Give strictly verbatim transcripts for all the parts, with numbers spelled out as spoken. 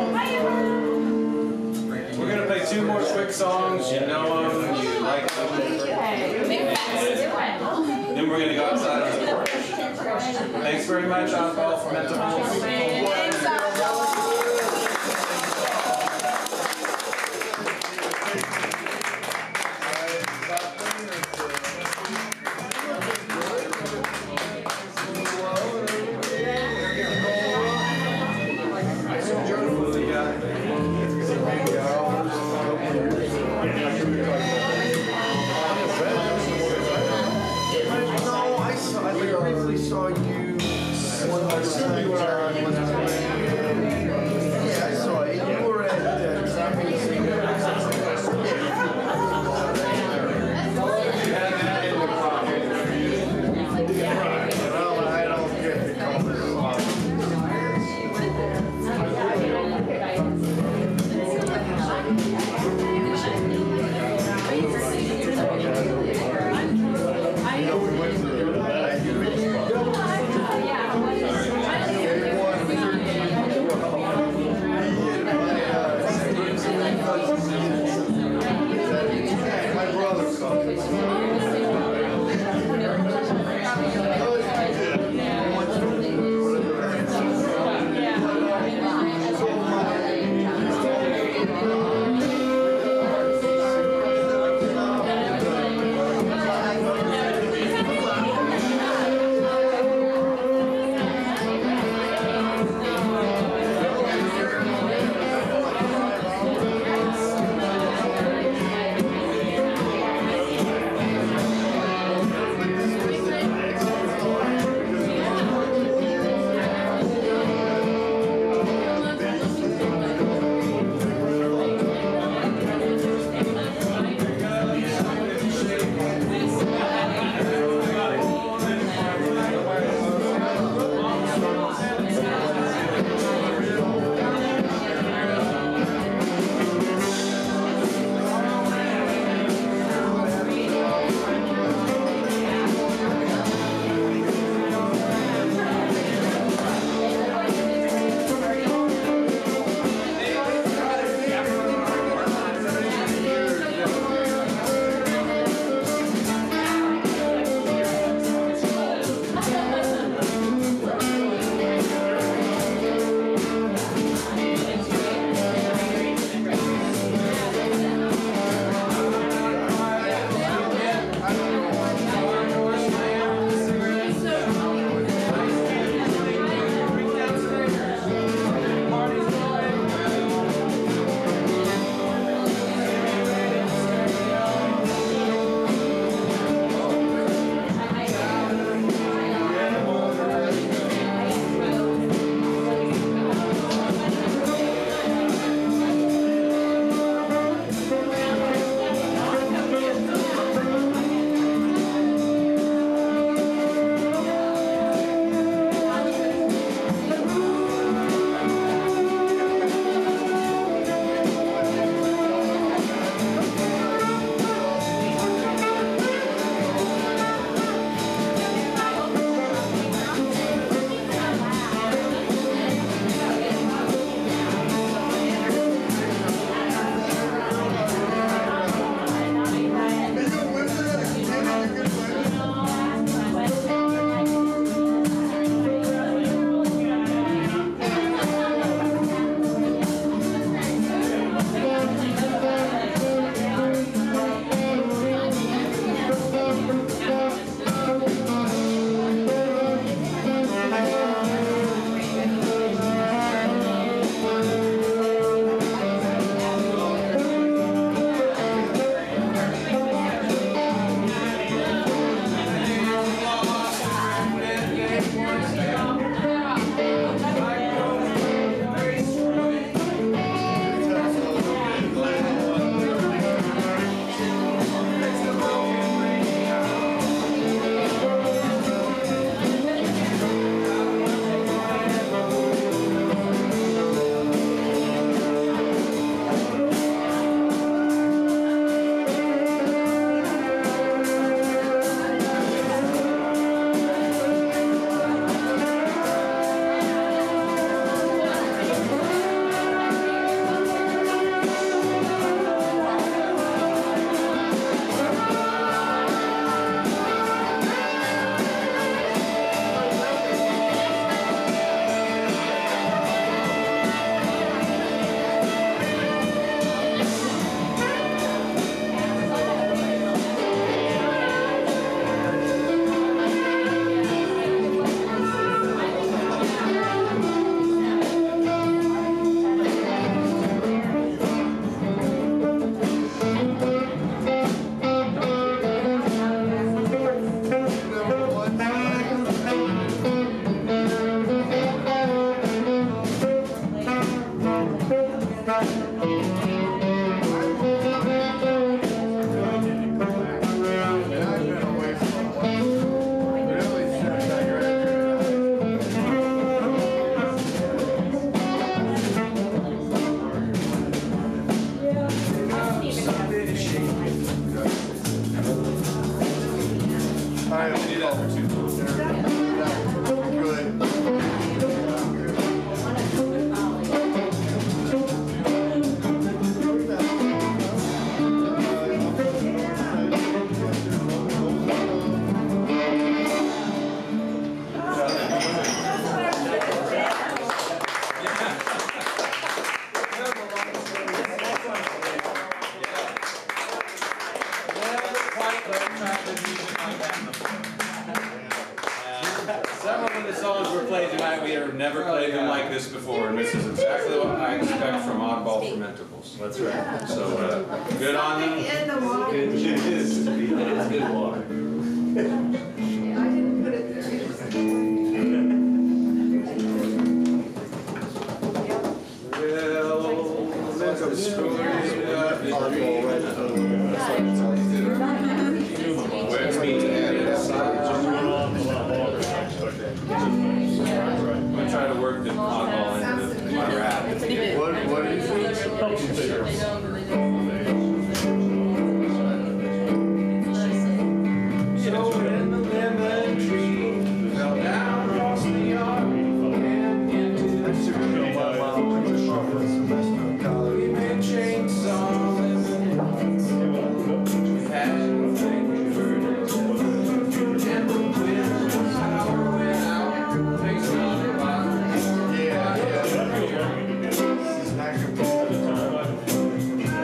We're gonna play two more quick songs. You know them, you like them. Then we're gonna go outside on the porch. Thanks very much, Oddball Fermentables. I briefly saw you one more time. Several of the songs we're playing tonight, we have never played them like this before, and this is exactly what I expect from Oddball Fermentables. That's right. So, uh, good on them. In the water. It is. It is good water. I didn't put it there. Well, there's a story of the dream. Where it's being added aside. I'm going to try to work the oddball into my rap. What, what do you think? So when the lemon tree fell down across the yard and into the we made chainsaw lemon. We had fingers and the wind power went out. Things on the bottom. Yeah, yeah.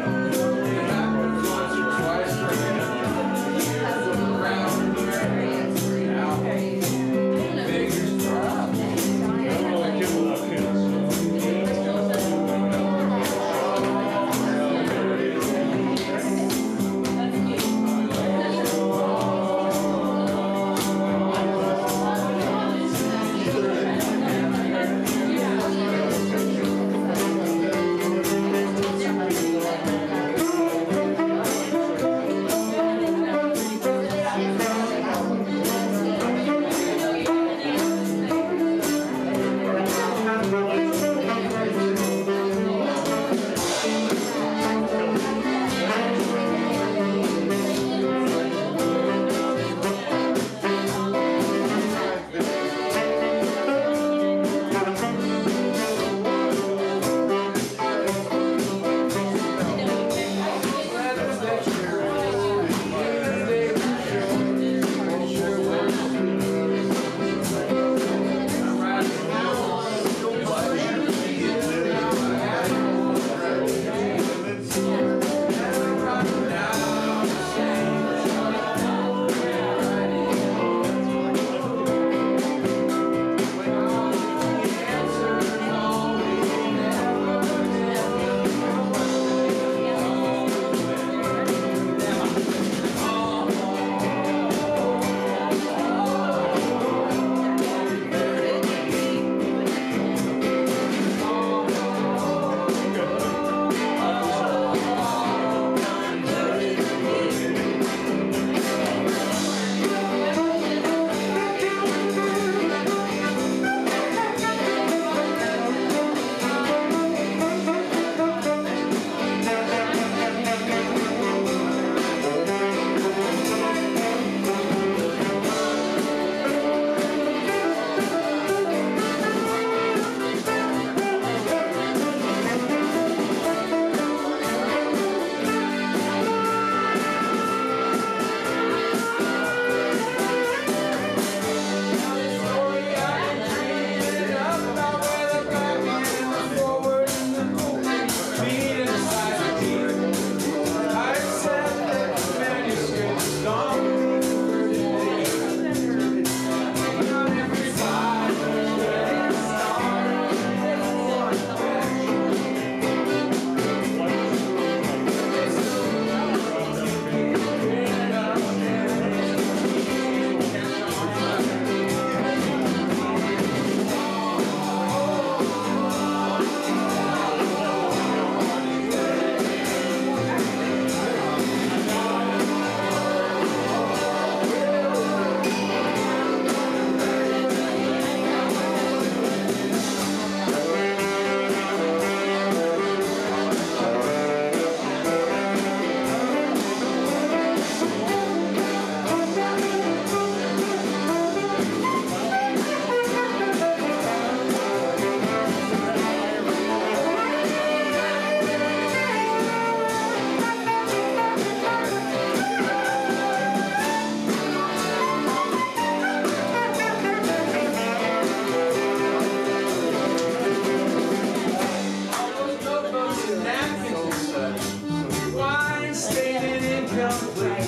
napkins and such. Wine staining incomplete.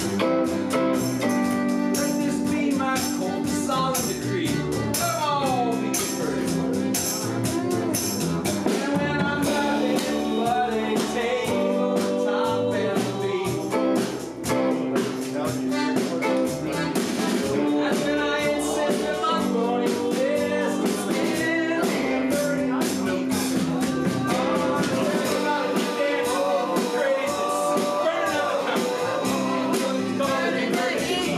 Let this be my cold, solemn decree. Come on, be first. And when I'm nothing but a table, top and feet. And when I insist that I'm going to this, still burning on me. Oh, everybody dance, crazy, burning up the country. Call it emergency.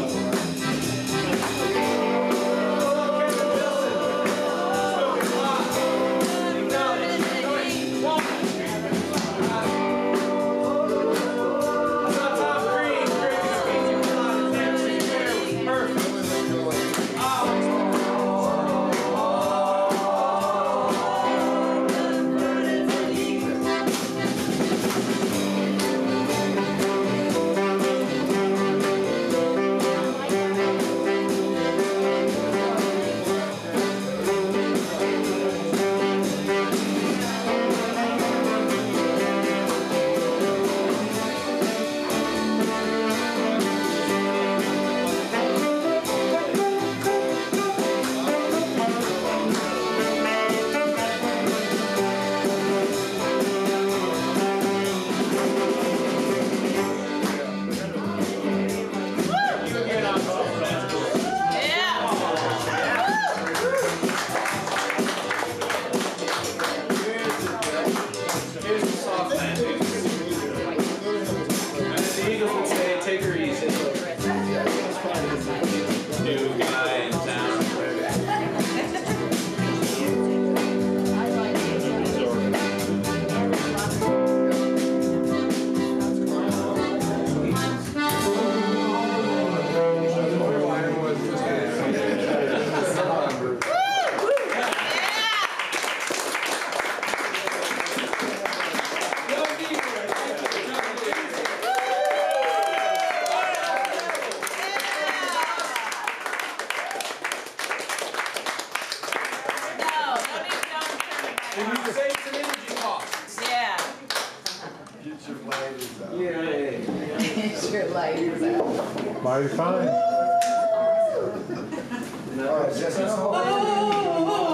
Mighty fine. Oh,